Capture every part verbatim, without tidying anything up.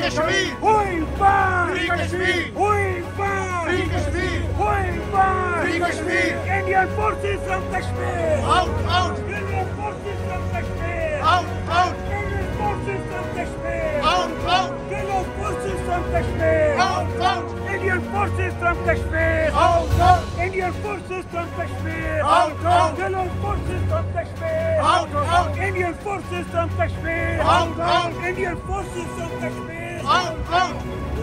Kashmir! We want Free Kashmir! We want Free Kashmir! We want Free Kashmir! Indian forces from Kashmir! Out! Out! Indian forces from Kashmir! Out! Out! Indian forces from Kashmir! Out! Out! Indian forces from Kashmir! Out! Out! Indian forces from Kashmir! Out! Out! Indian forces from Kashmir! Out! Out! Indian forces from Kashmir! Out! Out! Indian forces from Kashmir! Out! Out! Indian forces from Kashmir! Out! Out!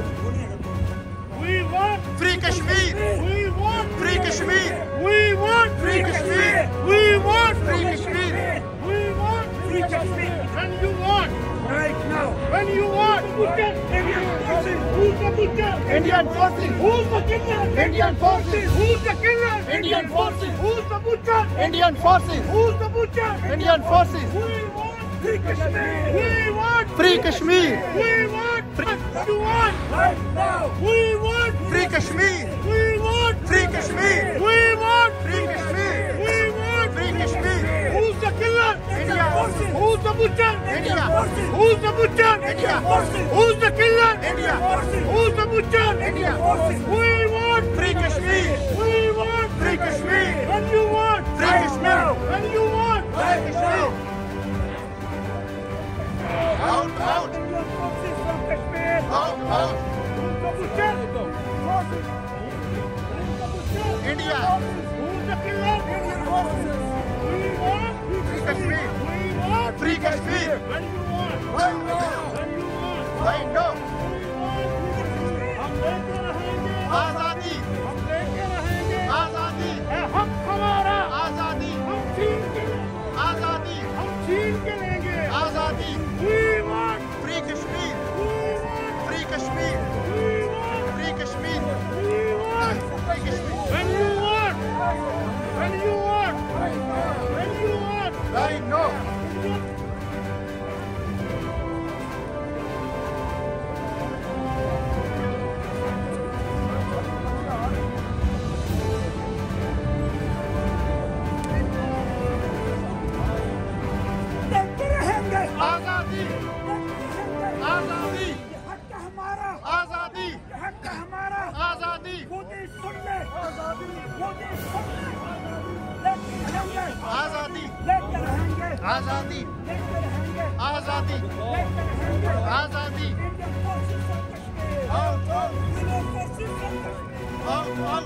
We want Free Kashmir! We want Free Kashmir! We want Free Kashmir! We want Free Kashmir! We want free Kashmir! When you want, Right now! when you want, Indian forces! Who's the butcher? Indian forces, Who's the killer? Indian forces, Who's the killer? Indian forces, Who's the butcher? Indian forces, Who's the butcher? Indian forces. We want free Kashmir! We want Free Kashmir! We want what you want right now! We want Free Kashmir! We want Free Kashmir! We want Free Kashmir! We want Free Kashmir! Who's the killer? India. Who's the butcher? India. Who's the butcher? India. Who's the killer? India. Who's the butcher? India. We want Free Kashmir! We want Free Kashmir! When you want Free right Kashmir. now. When you want Free Kashmir! Out! Out! Indian forces from Kashmir. Out! Out! Who's the butcher? Forces. Who's the butcher? India. Who's the killer? Indian forces. We want Free Kashmir! We want Free Kashmir! When you want Right now! When you want Right now! हम लेके रहेंगे आजादी! हम लेके रहेंगे आजादी! है हक हमारा आजादी! हम छीन के आजादी! हम छीन के लेंगे आजादी! We want Free Kashmir! We want Free Kashmir! We want Free Kashmir! We want Free Kashmir! When you want When you want When you want Right now! लेके रहेंगे आजादी! आजादी! ये हक है हमारा आजादी! ये हक है हमारा आजादी! मोदी सुन ले मोदी सुन ले लेके रहेंगे आजादी! लेके रहेंगे आजादी! लेके रहेंगे आजादी! लेके रहेंगे आजादी! Indian forces from Kashmir. Out! Out! Indian forces from Kashmir. Out! Out!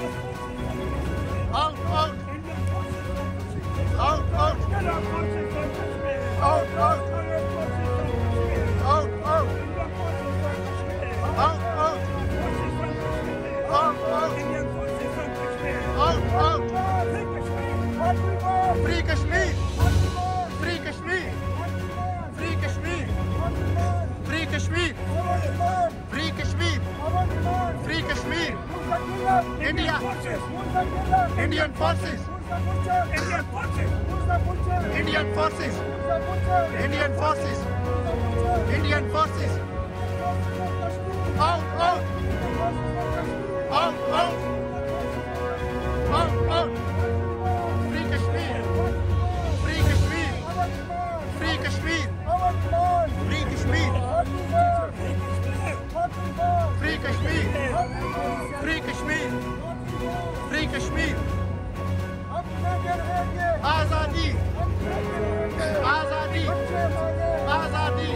Out! Out! Indian forces from Kashmir. Out! Out! Indian forces from Kashmir. Out! Out! Indian forces from Kashmir. Out! Out! Indian forces from Kashmir. Out! Out! Forces from Kashmir. Out! Out! Indian forces from Kashmir. Out! Out! Free Kashmir. What we want. Free Kashmir! What we want. Free Kashmir! What we want. Free Kashmir! What we want. Free Kashmir! Our demand. Free Kashmir! Our demand. Free Kashmir! Who's the killer? India. Forces. Who's the killer? Indian forces! Who's the butcher? Indian forces. Who's the butcher? Indian forces! Who's the butcher? Indian forces! Who's the butcher? Indian forces! Out! Out! Out! Out! Out! Out! Free Kashmir! Free Kashmir! Free Kashmir! Free Kashmir! Free Kashmir! Free Kashmir! Free Kashmir! आजादी! आजादी! आजादी!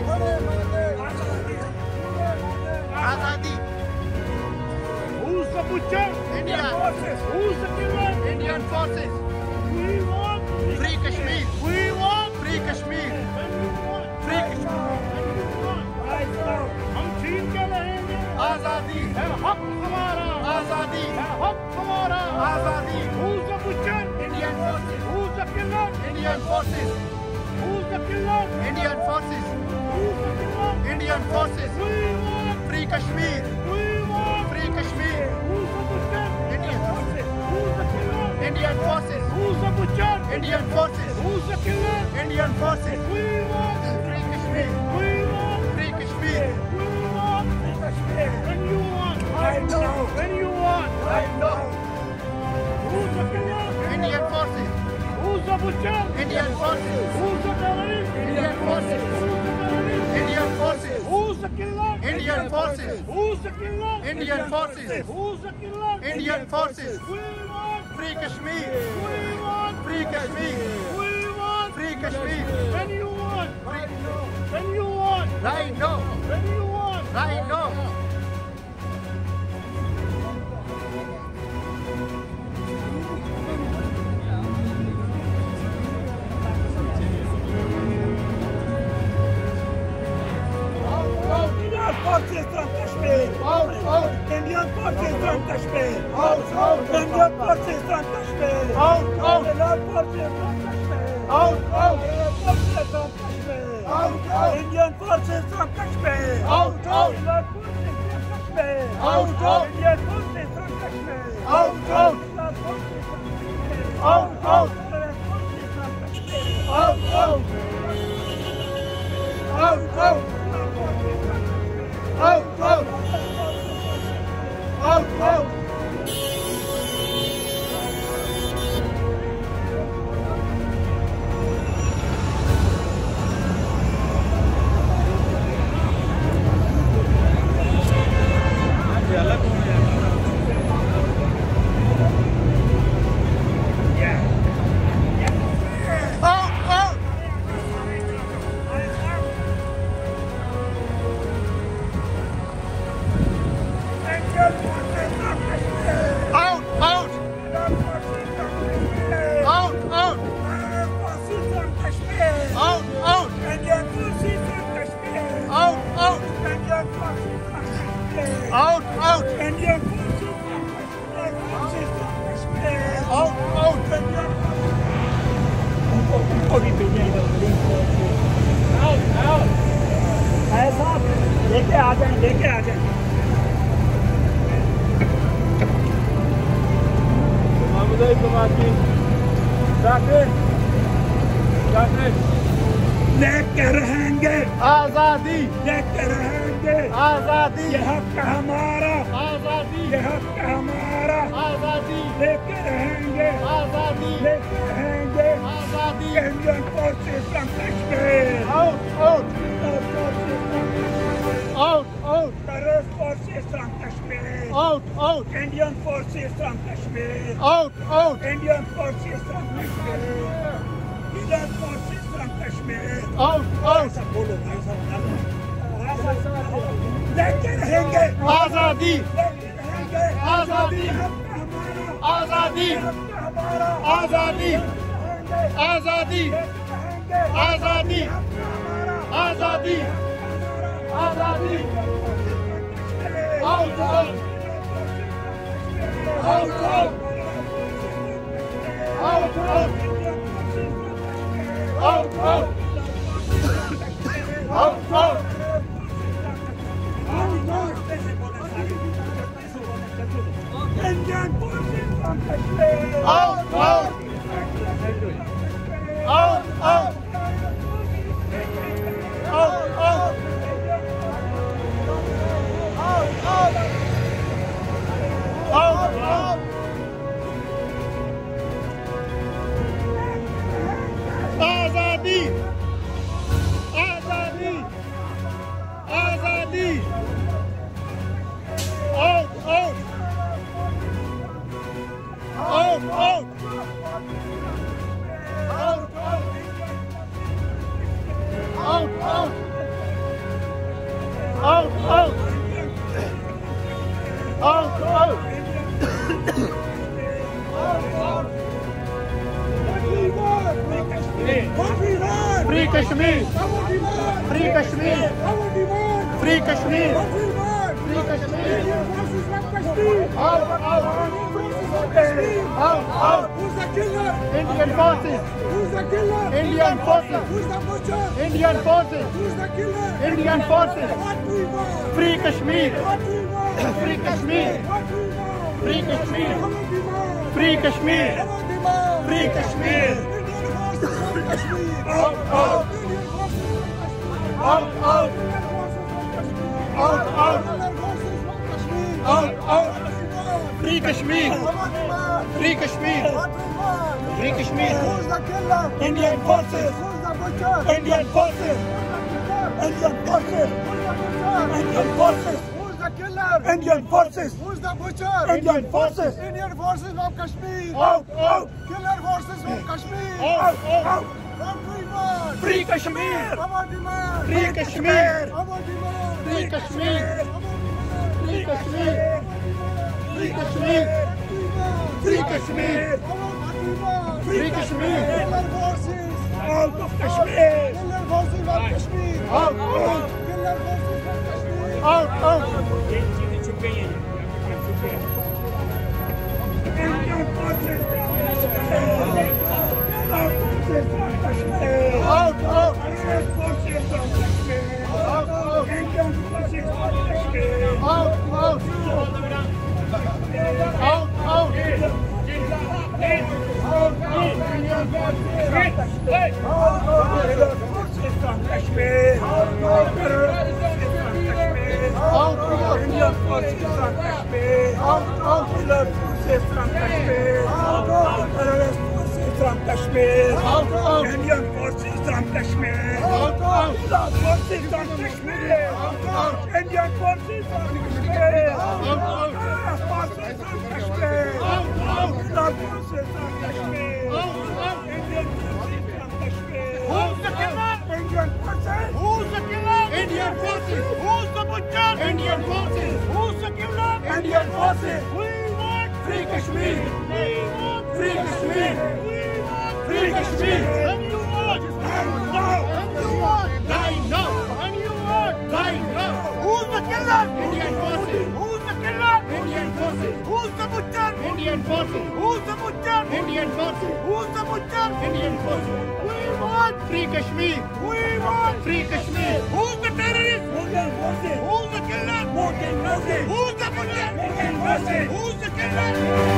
आजादी! Who's the butcher? India. Forces. Who's the killer? Indian forces! We want Free Kashmir! We want Free Kashmir! When you want Free Kashmir! When you want Right now हम छीन के रहेंगे आजादी! है हक हमारा आजादी! है हक हमारा आजादी! Who's the butcher? Indian forces! Who's the killer? Indian forces! Who's the killer? Indian forces! Who's the killer? Indian forces! We want Free Kashmir! We want Free Kashmir! Who's the butcher? Indian forces. Who's the killer? Indian forces! Who's the butcher? Indian forces! Who's the killer? Indian forces! We want Free Kashmir! We want Free Kashmir! We want Free Kashmir. When you want Right now. When you want Right now! Who's the killer? Indian forces! Who's the butcher? Indian forces! Who's the terrorist? Indian forces! Who's the terrorist? Indian forces! Who's the killer? Indian forces. Who's the killer? Indian forces. Who's the killer? Indian forces. We want Free Kashmir. We want Free Kashmir. We want Free Kashmir. When you want When you want Right now. When you want Right now. Indian forces from Kashmir. Out, out. Indian forces from Kashmir. Out, out. Indian forces from Kashmir. Out, out. Indian forces from Kashmir. Out, out. Indian forces from Kashmir. Out, out. Indian forces from Kashmir. Out, out. Indian forces from Kashmir. Out, out. Indian forces from Kashmir. Out, out. Indian forces from Kashmir. Out, out. Indian forces from Kashmir. Out, out. Out, out. Out, out. Out, out. Out, out. Out, out. Out, out. Out, out. Out, out. Out, out. Out, out. लेके आ जाए लेके आ जाए लेके रहेंगे आजादी लेके रहेंगे आजादी ये हक हमारा आजादी ये हक हमारा आजादी लेके रहेंगे आजादी लेके रहेंगे आजादी Indian forces from Kashmir. out out out out Terrorist forces from Kashmir. out out Indian forces from Kashmir. out out Indian forces from Kashmir. Indian forces from Kashmir. out out ऐसा बोलो भाई साहब लेके रहेंगे आजादी लेके रहेंगे आजादी आजादी आजादी आजादी आजादी आजादी आजादी out out out out out out out out out out Indian forces from Kashmir. out out out out out out out out आजादी आजादी आजादी out out out out out out out out out out out Free Kashmir! Free Kashmir! Free Kashmir! Free Kashmir! Out! Out! Out! Out! Who's the killer? Indian forces! Who's the killer? Indian forces! Who's the butcher? Indian forces! Who's the killer? Indian forces! What do we want? Free Kashmir! What do we want? Free Kashmir! What do we want? Free Kashmir! Come on, demand. Free Kashmir! Come on, demand. Free Kashmir! Indian forces from Kashmir. Out! Out! Indian forces from Kashmir. Out! Out! Indian forces from Kashmir. Out! Out! Indian forces from Kashmir. Out! Out! What do we want? Free Kashmir! Come on, demand. Free Kashmir! What do we want? Free Kashmir! Who's the killer? Indian forces! Who's the butcher? Indian forces! Who's the killer? Indian forces. Indian forces. Who's the killer? Indian forces. Who's the butcher? Indian forces. Indian forces of Kashmir. Out, out, Killer forces of Kashmir. out, out. What we want? Free Kashmir. Our demand. Free Kashmir. Our demand. Free Kashmir. Free Kashmir. Free Kashmir. Free Kashmir. Free Kashmir. Killer forces. Out of Kashmir. Killer forces of Kashmir. Out, out, Killer forces of Kashmir. out, out. Indian forces. Out, out. Indian forces from Kashmir. Out, out. Indian forces from Kashmir. Out, out. Out, out. Forces from Kashmir. Out, out. Indian forces from Kashmir. Out, out. Forces from Kashmir. Out, out. Terrorist forces from Kashmir. Out, out. Indian forces from Kashmir. Out, out. Forces from Kashmir. Out, out. Indian forces from Kashmir. Out, out. Forces from Kashmir. Out, out. Forces from Kashmir. Out, out. Indian forces from Kashmir. Who's the killer? Indian forces. Who's the killer? Indian forces. Who's the butcher? Indian forces. Who's the killer? Indian forces. We want free Kashmir. We want free Kashmir. We want free Kashmir. And you want die now. And you want die now. And you want die now. Who's the killer? Indian forces. Who's the killer? Indian forces. Who's the butcher? Indian forces. Who's the butcher? Indian forces. Who's the butcher? Indian forces. We want free Kashmir. We want free Kashmir. Who's the terrorist? Indian forces. Who's the killer? Indian forces. Who's the butcher? Indian forces. Who's the killer?